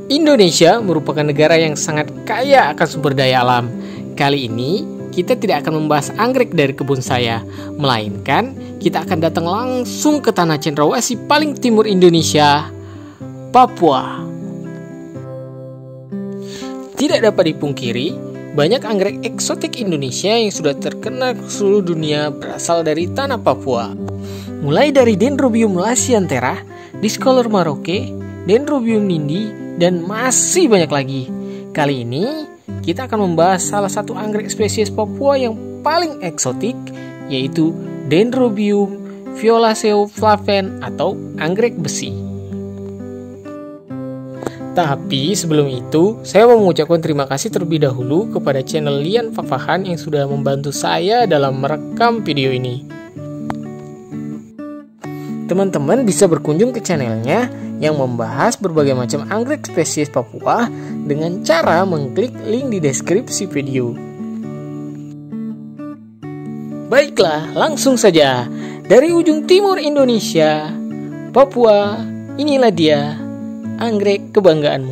Indonesia merupakan negara yang sangat kaya akan sumber daya alam. Kali ini kita tidak akan membahas anggrek dari kebun saya, melainkan kita akan datang langsung ke tanah cendrawasih paling timur Indonesia, Papua. Tidak dapat dipungkiri, banyak anggrek eksotik Indonesia yang sudah terkenal ke seluruh dunia berasal dari tanah Papua. Mulai dari Dendrobium lasianthera, Discolor maroke, Dendrobium nindi, dan masih banyak lagi. Kali ini kita akan membahas salah satu anggrek spesies Papua yang paling eksotik, yaitu Dendrobium violaceo flavens atau anggrek besi. Tapi sebelum itu, saya mau mengucapkan terima kasih terlebih dahulu kepada channel Lian Fafahan yang sudah membantu saya dalam merekam video ini. Teman-teman bisa berkunjung ke channelnya yang membahas berbagai macam anggrek spesies Papua dengan cara mengklik link di deskripsi video. Baiklah, langsung saja. Dari ujung timur Indonesia, Papua, inilah dia, anggrek kebanggaanmu.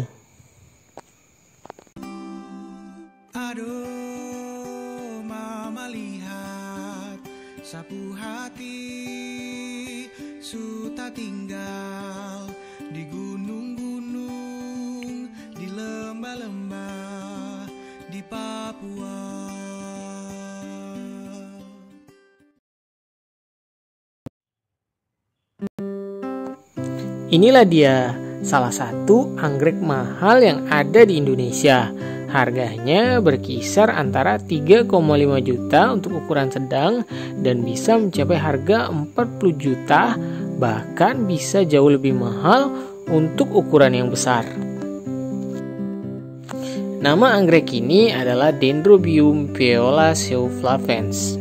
Aduh, mama lihat sapu hati suta tinggal di gunung-gunung, di lembah-lembah, di Papua. Inilah dia, salah satu anggrek mahal yang ada di Indonesia. Harganya berkisar antara 3,5 juta untuk ukuran sedang dan bisa mencapai harga 40 juta, bahkan bisa jauh lebih mahal untuk ukuran yang besar. Nama anggrek ini adalah Dendrobium violaceo flavens.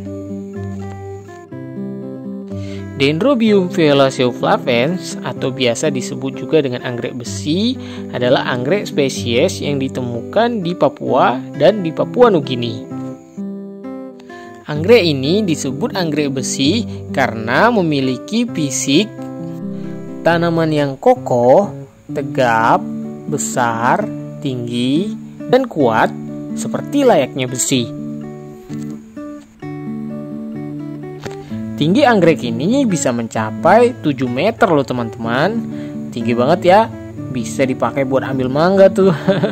Dendrobium violaceo flavens atau biasa disebut juga dengan anggrek besi adalah anggrek spesies yang ditemukan di Papua dan di Papua Nugini. Anggrek ini disebut anggrek besi karena memiliki fisik tanaman yang kokoh, tegap, besar, tinggi, dan kuat seperti layaknya besi. Tinggi anggrek ini bisa mencapai 7 meter loh teman-teman. Tinggi banget ya. Bisa dipakai buat ambil mangga tuh.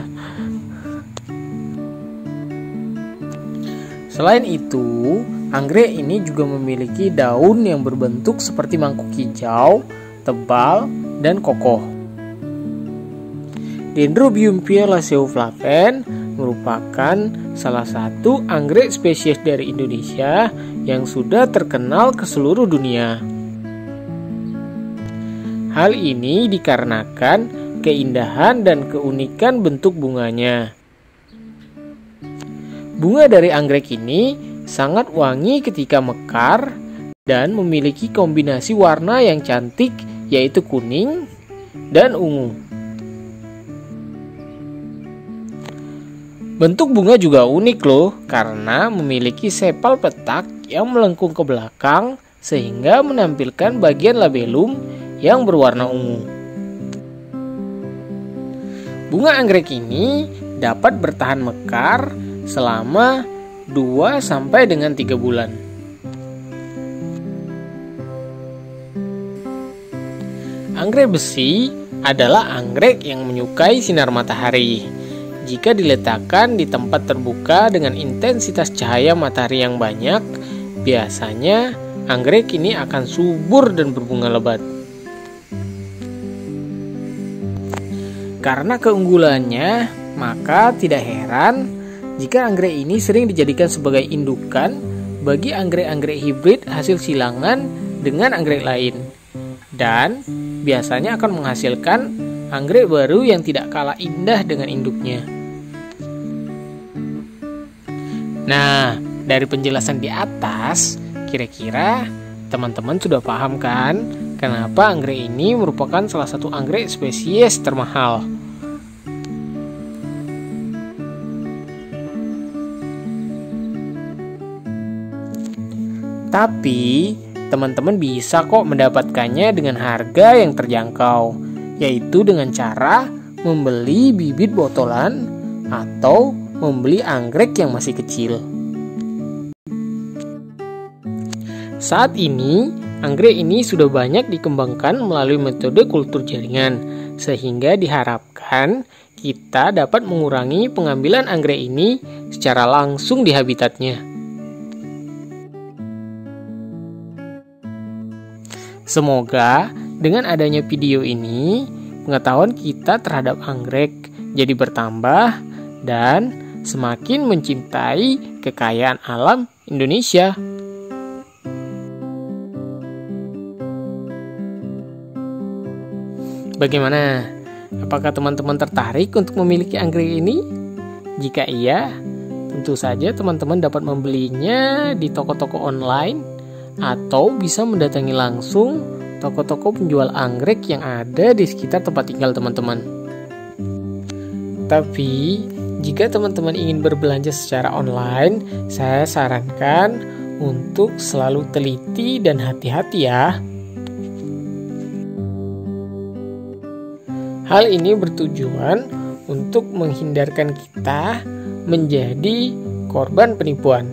Selain itu, anggrek ini juga memiliki daun yang berbentuk seperti mangkuk hijau, tebal, dan kokoh. Dendrobium violaceo flavens merupakan salah satu anggrek spesies dari Indonesia yang sudah terkenal ke seluruh dunia. Hal ini dikarenakan keindahan dan keunikan bentuk bunganya. Bunga dari anggrek ini sangat wangi ketika mekar dan memiliki kombinasi warna yang cantik, yaitu kuning dan ungu. Bentuk bunga juga unik loh, karena memiliki sepal petak yang melengkung ke belakang sehingga menampilkan bagian labellum yang berwarna ungu. Bunga anggrek ini dapat bertahan mekar selama 2 sampai dengan 3 bulan. Anggrek besi adalah anggrek yang menyukai sinar matahari. Jika diletakkan di tempat terbuka dengan intensitas cahaya matahari yang banyak, biasanya anggrek ini akan subur dan berbunga lebat. Karena keunggulannya, maka tidak heran jika anggrek ini sering dijadikan sebagai indukan bagi anggrek-anggrek hibrid hasil silangan dengan anggrek lain. Dan biasanya akan menghasilkan anggrek baru yang tidak kalah indah dengan induknya. Nah, dari penjelasan di atas, kira-kira teman-teman sudah paham kan kenapa anggrek ini merupakan salah satu anggrek spesies termahal? Tapi, teman-teman bisa kok mendapatkannya dengan harga yang terjangkau, yaitu dengan cara membeli bibit botolan atau membeli anggrek yang masih kecil. Saat ini, anggrek ini sudah banyak dikembangkan melalui metode kultur jaringan, sehingga diharapkan kita dapat mengurangi pengambilan anggrek ini secara langsung di habitatnya. Semoga dengan adanya video ini, pengetahuan kita terhadap anggrek jadi bertambah dan semakin mencintai kekayaan alam Indonesia. Bagaimana? Apakah teman-teman tertarik untuk memiliki anggrek ini? Jika iya, tentu saja teman-teman dapat membelinya di toko-toko online atau bisa mendatangi langsung toko-toko penjual anggrek yang ada di sekitar tempat tinggal teman-teman. Tapi, jika teman-teman ingin berbelanja secara online, saya sarankan untuk selalu teliti dan hati-hati ya. Hal ini bertujuan untuk menghindarkan kita menjadi korban penipuan.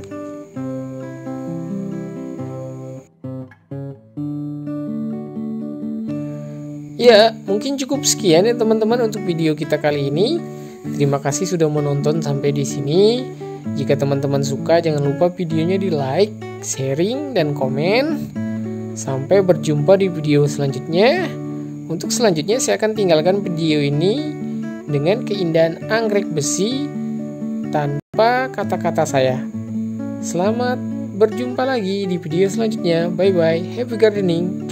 Ya, mungkin cukup sekian ya teman-teman untuk video kita kali ini. Terima kasih sudah menonton sampai di sini. Jika teman-teman suka, jangan lupa videonya di like, sharing, dan komen. Sampai berjumpa di video selanjutnya. Untuk selanjutnya saya akan tinggalkan video ini dengan keindahan anggrek besi tanpa kata-kata saya. Selamat berjumpa lagi di video selanjutnya. Bye bye, happy gardening.